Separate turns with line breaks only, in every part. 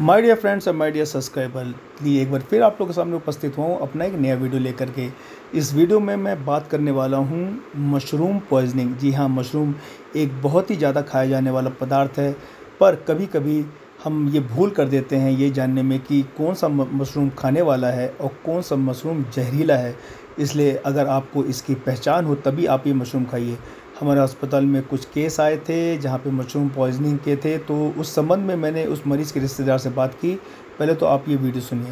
My dear friends और my dear subscriber लिए एक बार फिर आप लोगों के सामने उपस्थित हुआ हूँ अपना एक नया वीडियो लेकर के। इस वीडियो में मैं बात करने वाला हूँ मशरूम पॉइजनिंग। जी हाँ, मशरूम एक बहुत ही ज़्यादा खाया जाने वाला पदार्थ है, पर कभी कभी हम ये भूल कर देते हैं ये जानने में कि कौन सा मशरूम खाने वाला है और कौन सा मशरूम जहरीला है। इसलिए अगर आपको इसकी पहचान हो तभी आप ये मशरूम खाइए। हमारे अस्पताल में कुछ केस आए थे जहाँ पे मशरूम पॉइजनिंग के थे, तो उस संबंध में मैंने उस मरीज़ के रिश्तेदार से बात की। पहले तो आप ये वीडियो सुनिए।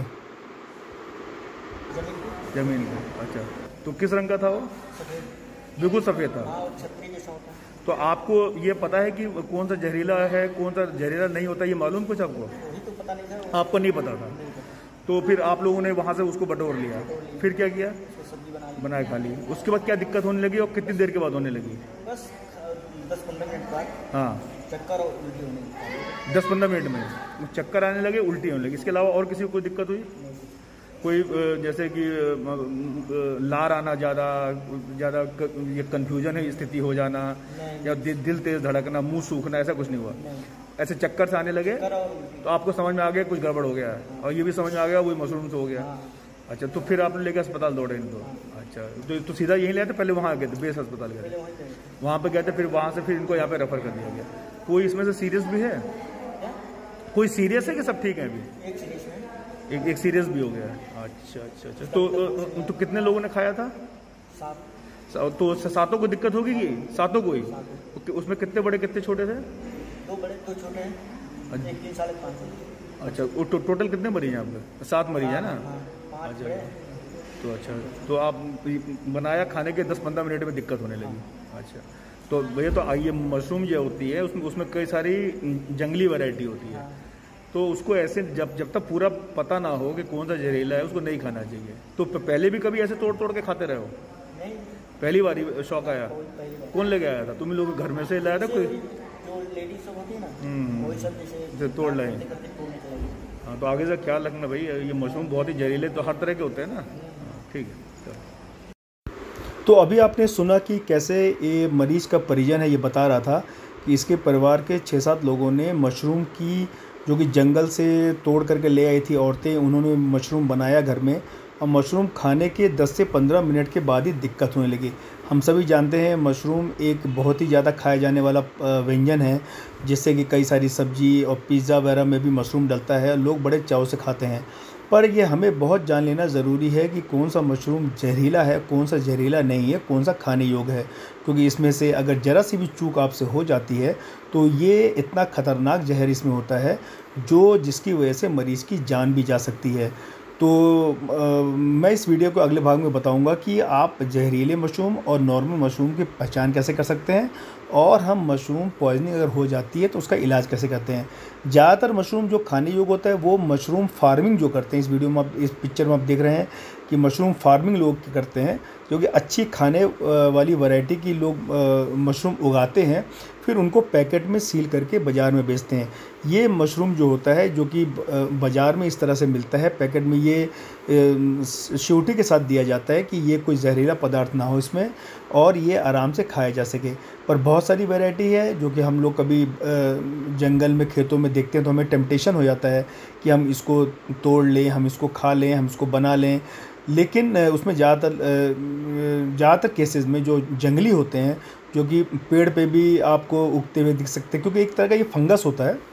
जमीन का, अच्छा। तो किस रंग का था वो? बिल्कुल सफ़ेद था। तो आपको ये पता है कि कौन सा जहरीला है, कौन सा जहरीला नहीं होता, ये मालूम कुछ आपको? आपको नहीं पता था। तो फिर आप लोगों ने वहाँ से उसको बटोर लिया, फिर क्या किया? बनाया, खा ली। उसके बाद क्या दिक्कत होने लगी और कितनी देर के बाद होने लगी?
बस 10-15 मिनट बाद
हाँ,
चक्कर और उल्टी होने लगी।
10-15 मिनट में चक्कर आने लगे, उल्टी होने लगी। इसके अलावा और किसी को कोई दिक्कत हुई? कोई जैसे कि लार आना, ज़्यादा ये कन्फ्यूजन है, स्थिति हो जाना, या दिल तेज धड़कना, मुंह सूखना, ऐसा कुछ नहीं हुआ? ऐसे चक्कर से आने लगे तो आपको समझ में आ गया कुछ गड़बड़ हो गया है, और ये भी समझ में आ गया वही मशरूम से हो गया। अच्छा, तो फिर आपने लेके अस्पताल दौड़े इनको? अच्छा, तो सीधा यहीं ले थे? पहले वहाँ गए थे, बेस अस्पताल गए थे, वहाँ पे गए थे, फिर वहाँ से फिर इनको यहाँ पे रेफर कर दिया गया। कोई इसमें से सीरियस भी है? कोई सीरियस है कि सब ठीक है अभी? एक सीरियस भी हो गया है। अच्छा। तो कितने लोगों ने खाया था? 7। तो 7 को दिक्कत होगी कि 7 को ही? उसमें कितने बड़े कितने छोटे थे?
2 बड़े 2 छोटे हैं, 1 3 साल 5 साल।
अच्छा, टोटल कितने मरीज हैं आपके? 7 मरीज है ना? अच्छा, तो आप बनाया, खाने के 10-15 मिनट में दिक्कत होने लगी। अच्छा, तो भैया, तो ये मशरूम जो होती है उसमें कई सारी जंगली वैरायटी होती है, तो उसको ऐसे जब तक पूरा पता ना हो कि कौन सा जहरीला है उसको नहीं खाना चाहिए। तो पहले भी कभी ऐसे तोड़ के खाते रहे हो?
नहीं,
पहली बार ही शौक आया? कौन लेके आया था? तुम लोग घर में से लाया था कोई?
जो लेडीज सब होती है ना, वही सब जैसे
तोड़ लाए। हाँ, तो आगे से ख्याल रखना भाई, ये मशरूम बहुत ही जहरीले तो हर तरह के होते हैं ना। ठीक है।
तो अभी आपने सुना कि कैसे ये मरीज़ का परिजन है ये बता रहा था कि इसके परिवार के 6-7 लोगों ने मशरूम की, जो कि जंगल से तोड़ करके ले आई थी औरतें, उन्होंने मशरूम बनाया घर में, और मशरूम खाने के 10 से 15 मिनट के बाद ही दिक्कत होने लगी। हम सभी जानते हैं मशरूम एक बहुत ही ज़्यादा खाया जाने वाला व्यंजन है, जिससे कि कई सारी सब्जी और पिज़्ज़ा वगैरह में भी मशरूम डलता है, लोग बड़े चाव से खाते हैं। पर ये हमें बहुत जान लेना ज़रूरी है कि कौन सा मशरूम जहरीला है, कौन सा जहरीला नहीं है, कौन सा खाने योग्य है, क्योंकि इसमें से अगर ज़रा सी भी चूक आपसे हो जाती है तो ये इतना ख़तरनाक जहर इसमें होता है जिसकी वजह से मरीज़ की जान भी जा सकती है। तो मैं इस वीडियो को अगले भाग में बताऊंगा कि आप जहरीले मशरूम और नॉर्मल मशरूम की पहचान कैसे कर सकते हैं, और हम मशरूम पॉइजनिंग अगर हो जाती है तो उसका इलाज कैसे करते हैं। ज़्यादातर मशरूम जो खाने योग्य होता है वो मशरूम फार्मिंग जो करते हैं, इस वीडियो में आप, इस पिक्चर में आप देख रहे हैं कि मशरूम फार्मिंग लोग करते हैं, जो कि अच्छी खाने वाली वैरायटी की लोग मशरूम उगाते हैं, फिर उनको पैकेट में सील करके बाज़ार में बेचते हैं। ये मशरूम जो होता है, जो कि बाज़ार में इस तरह से मिलता है पैकेट में, ये श्योरिटी के साथ दिया जाता है कि ये कोई जहरीला पदार्थ ना हो इसमें, और ये आराम से खाया जा सके। पर बहुत सारी वैरायटी है जो कि हम लोग कभी जंगल में, खेतों में देखते हैं तो हमें टेम्पटेशन हो जाता है कि हम इसको तोड़ लें, हम इसको खा लें, हम इसको बना लें, लेकिन उसमें ज़्यादातर केसेस में जो जंगली होते हैं, जो कि पेड़ पे भी आपको उगते हुए दिख सकते हैं, क्योंकि एक तरह का ये फंगस होता है,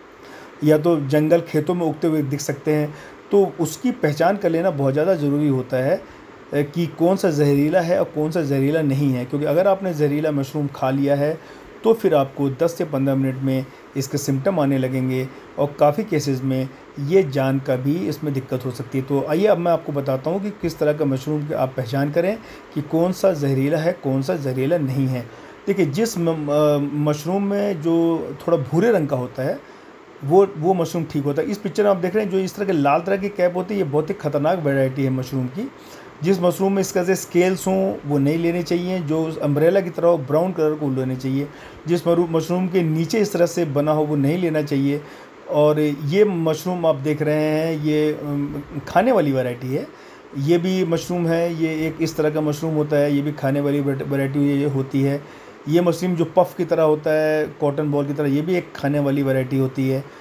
या तो जंगल खेतों में उगते हुए दिख सकते हैं, तो उसकी पहचान कर लेना बहुत ज़्यादा ज़रूरी होता है कि कौन सा जहरीला है और कौन सा जहरीला नहीं है। क्योंकि अगर आपने जहरीला मशरूम खा लिया है तो फिर आपको 10 से 15 मिनट में इसके सिम्टम आने लगेंगे, और काफ़ी केसेस में ये जान का भी इसमें दिक्कत हो सकती है। तो आइए अब मैं आपको बताता हूँ कि किस तरह का मशरूम की आप पहचान करें कि कौन सा जहरीला है, कौन सा जहरीला नहीं है। देखिए, जिस मशरूम में जो थोड़ा भूरे रंग का होता है वो मशरूम ठीक होता है। इस पिक्चर में आप देख रहे हैं जो इस तरह के लाल तरह की कैप होती है, ये बहुत ही खतरनाक वैरायटी है मशरूम की। जिस मशरूम में इसका से स्केल्स हों वो नहीं लेने चाहिए, जो अम्ब्रेला की तरह हो ब्राउन कलर को लेने चाहिए। जिस मशरूम के नीचे इस तरह से बना हो वो नहीं लेना चाहिए। और ये मशरूम आप देख रहे हैं, ये खाने वाली वैरायटी है। ये भी मशरूम है, ये एक इस तरह का मशरूम होता है, ये भी खाने वाली वैरायटी होती है। ये मशरूम जो पफ की तरह होता है, कॉटन बॉल की तरह, ये भी एक खाने वाली वैरायटी होती है।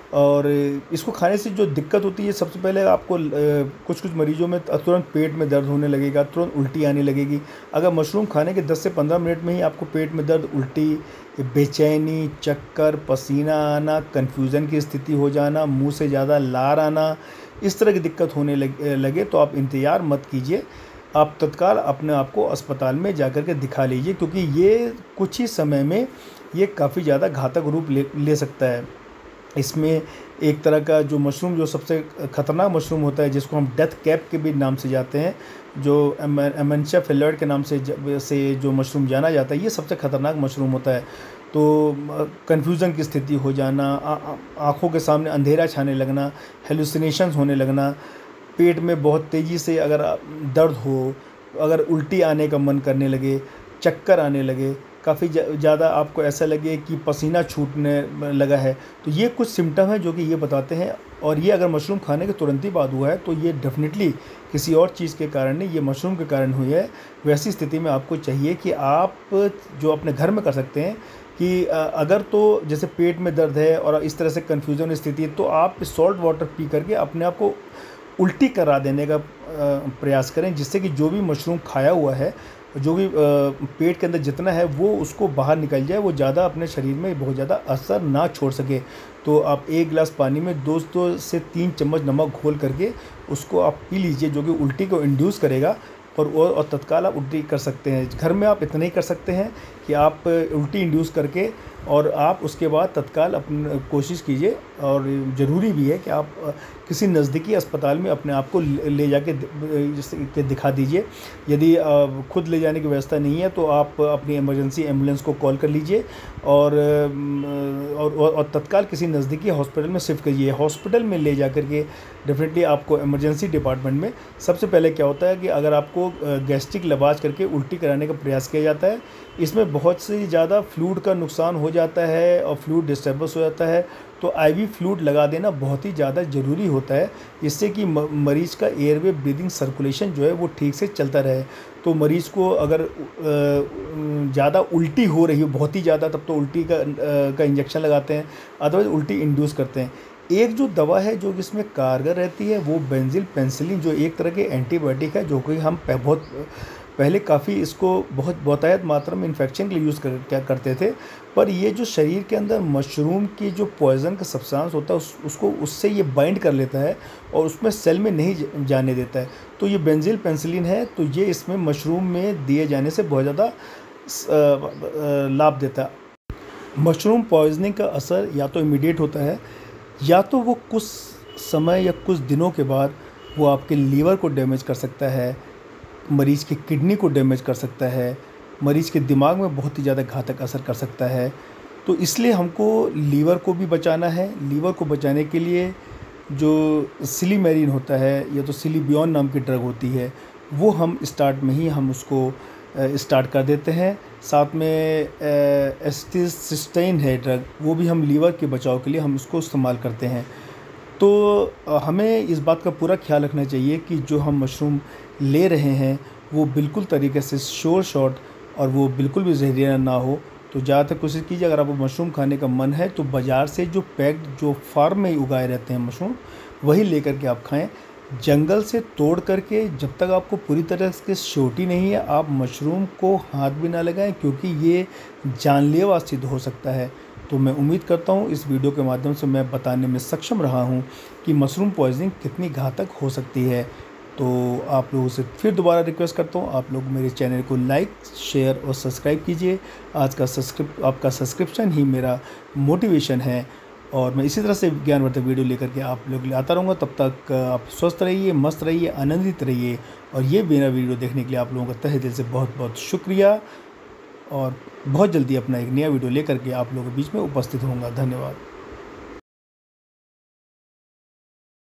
और इसको खाने से जो दिक्कत होती है, सबसे पहले आपको कुछ कुछ मरीजों में तुरंत पेट में दर्द होने लगेगा, तुरंत उल्टी आने लगेगी। अगर मशरूम खाने के 10 से 15 मिनट में ही आपको पेट में दर्द, उल्टी, बेचैनी, चक्कर, पसीना आना, कन्फ्यूज़न की स्थिति हो जाना, मुंह से ज़्यादा लार आना, इस तरह की दिक्कत होने लगे तो आप इंतज़ार मत कीजिए, आप तत्काल अपने आप को अस्पताल में जाकर के दिखा लीजिए, क्योंकि ये कुछ ही समय में ये काफ़ी ज़्यादा घातक रूप ले सकता है। इसमें एक तरह का जो मशरूम, जो सबसे ख़तरनाक मशरूम होता है, जिसको हम डेथ कैप के भी नाम से जाते हैं, जो एमेंशिया फेलोइड के नाम से जो मशरूम जाना जाता है, ये सबसे ख़तरनाक मशरूम होता है। तो कन्फ्यूज़न की स्थिति हो जाना, आँखों के सामने अंधेरा छाने लगना, हेलुसिनेशंस होने लगना, पेट में बहुत तेज़ी से अगर दर्द हो, अगर उल्टी आने का मन करने लगे, चक्कर आने लगे, काफ़ी ज़्यादा आपको ऐसा लगे कि पसीना छूटने लगा है, तो ये कुछ सिम्टम हैं जो कि ये बताते हैं। और ये अगर मशरूम खाने के तुरंत ही बाद हुआ है तो ये डेफिनेटली किसी और चीज़ के कारण नहीं, ये मशरूम के कारण हुई है। वैसी स्थिति में आपको चाहिए कि आप जो अपने घर में कर सकते हैं कि अगर तो जैसे पेट में दर्द है और इस तरह से कन्फ्यूज़न स्थिति है, तो आप सॉल्ट वाटर पी करके अपने आप को उल्टी करा देने का प्रयास करें, जिससे कि जो भी मशरूम खाया हुआ है, जो भी पेट के अंदर जितना है वो उसको बाहर निकल जाए, वो ज़्यादा अपने शरीर में बहुत ज़्यादा असर ना छोड़ सके। तो आप 1 गिलास पानी में 2 से 3 चम्मच नमक घोल करके उसको आप पी लीजिए, जो कि उल्टी को इंड्यूस करेगा और तत्काल आप उल्टी कर सकते हैं। घर में आप इतना ही कर सकते हैं कि आप उल्टी इंड्यूस करके और आप उसके बाद तत्काल अपनी कोशिश कीजिए, और ज़रूरी भी है कि आप किसी नज़दीकी अस्पताल में अपने आप को ले जाके दिखा दीजिए। यदि खुद ले जाने की व्यवस्था नहीं है तो आप अपनी इमरजेंसी एम्बुलेंस को कॉल कर लीजिए और तत्काल किसी नज़दीकी हॉस्पिटल में शिफ्ट करिए। हॉस्पिटल में ले जा कर के डेफिनेटली आपको इमरजेंसी डिपार्टमेंट में सबसे पहले क्या होता है कि अगर आपको गैस्ट्रिक लवाज करके उल्टी कराने का प्रयास किया जाता है, इसमें बहुत सी ज़्यादा फ्लूइड का नुकसान हो जाता है और फ्लूइड डिस्टर्बेंस हो जाता है, तो आईवी फ्लूइड लगा देना बहुत ही ज़्यादा ज़रूरी होता है, जिससे कि मरीज़ का एयरवे ब्रीदिंग सर्कुलेशन जो है वो ठीक से चलता रहे। तो मरीज़ को अगर ज़्यादा उल्टी हो रही हो, बहुत ही ज़्यादा, तब तो उल्टी का इंजेक्शन लगाते हैं, अदरवाइज़ उल्टी इंड्यूस करते हैं। एक जो दवा है जो इसमें कारगर रहती है वो बेंजिल पेनिसिलिन, जो एक तरह के एंटीबायोटिक है, जो कि हम बहुत पहले काफ़ी इसको बहुतायत मात्रा में इन्फेक्शन के लिए यूज़ करते थे, पर ये जो शरीर के अंदर मशरूम की जो पॉइज़न का सब्सटेंस होता है उसको उससे ये बाइंड कर लेता है और उसमें सेल में नहीं जाने देता है। तो ये बेंजिल पेनिसिलिन है, तो ये इसमें मशरूम में दिए जाने से बहुत ज़्यादा लाभ देता है। मशरूम पॉइजनिंग का असर या तो इमीडिएट होता है, या तो वो कुछ समय या कुछ दिनों के बाद वो आपके लीवर को डैमेज कर सकता है, मरीज़ की किडनी को डैमेज कर सकता है, मरीज़ के दिमाग में बहुत ही ज़्यादा घातक असर कर सकता है। तो इसलिए हमको लीवर को भी बचाना है। लीवर को बचाने के लिए जो सिलीमेरिन होता है या तो सिलीबियन नाम की ड्रग होती है, वो हम स्टार्ट में ही हम उसको स्टार्ट कर देते हैं। साथ में एस्टिसिस्टाइन है ड्रग, वो भी हम लीवर के बचाव के लिए हम उसको इस्तेमाल करते हैं। तो हमें इस बात का पूरा ख्याल रखना चाहिए कि जो हम मशरूम ले रहे हैं वो बिल्कुल तरीके से श्योर शॉट और वो बिल्कुल भी जहरीला ना हो। तो ज़्यादातर कोशिश कीजिए, अगर आपको मशरूम खाने का मन है तो बाज़ार से जो पैक्ड, जो फार्म में उगाए रहते हैं मशरूम, वही लेकर के आप खाएं। जंगल से तोड़ करके जब तक आपको पूरी तरह से श्योरिटी नहीं है, आप मशरूम को हाथ भी ना लगाएं, क्योंकि ये जानलेवा सिद्ध हो सकता है। तो मैं उम्मीद करता हूँ इस वीडियो के माध्यम से मैं बताने में सक्षम रहा हूँ कि मशरूम पॉइजनिंग कितनी घातक हो सकती है। तो आप लोगों से फिर दोबारा रिक्वेस्ट करता हूँ, आप लोग मेरे चैनल को लाइक, शेयर और सब्सक्राइब कीजिए। आपका सब्सक्रिप्शन ही मेरा मोटिवेशन है, और मैं इसी तरह से ज्ञानवर्धक वीडियो लेकर के आप लोग आता रहूँगा। तब तक आप स्वस्थ रहिए, मस्त रहिए, आनंदित रहिए। और ये मेरा वीडियो देखने के लिए आप लोगों का तहे दिल से बहुत बहुत शुक्रिया, और बहुत जल्दी अपना एक नया वीडियो लेकर के आप लोगों के बीच में उपस्थित होऊंगा। धन्यवाद।